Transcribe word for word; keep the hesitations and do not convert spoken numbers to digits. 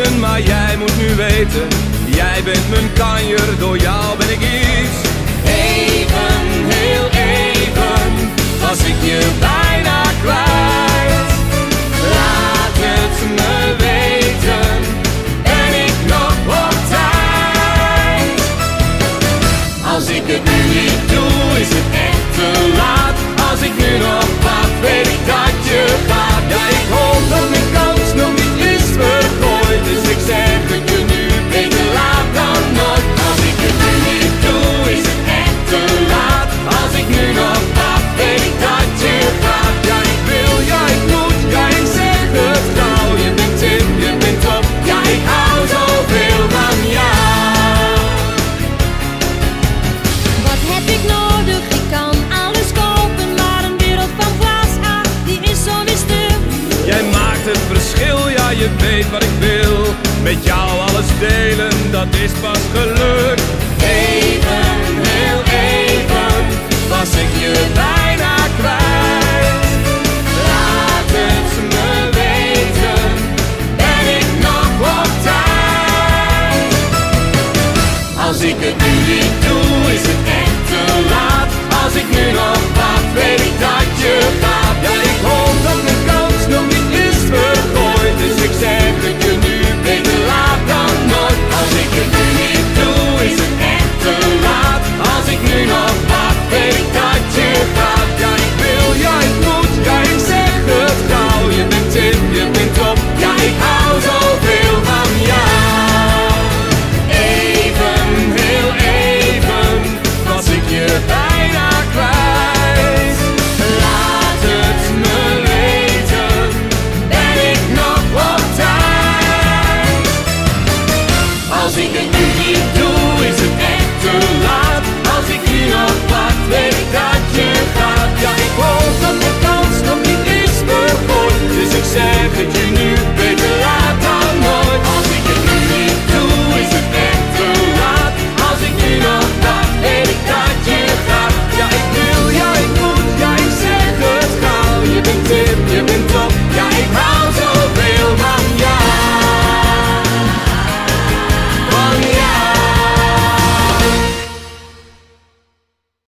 vergeten, maar jij moet nu weten, jij bent mijn kanjer, door jou ben ik iets. Even, heel even, was ik je bijna kwijt. Laat het me weten, ben ik nog op tijd. Als ik het nu niet doe, is het echt te laat. Als ik nu nog wacht, weet ik dat je gaat. Ja, ik hoop dat mijn kans nog niet is vergooid, dus ik zeg het je nu, beter laat dan nooit. Als ik het nu niet doe, is het echt te laat. Als ik nu nog wacht, weet ik dat je gaat. Ja, ik wil, ja, ik moet, ja, ik zeg het gauw. Je bent in, je bent top, ja, ik hou zoveel van jou. Wat heb ik nodig? Ik kan alles kopen, maar een wereld van glas, ah, die is zo weer stuk. Jij maakt het verschil, ja, je weet wat ik wil. Met jou alles delen, dat is pas geluk. Even,